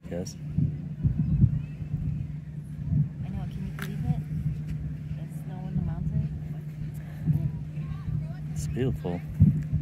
Yes. I know, can you believe it? There's snow on the mountain. It's beautiful.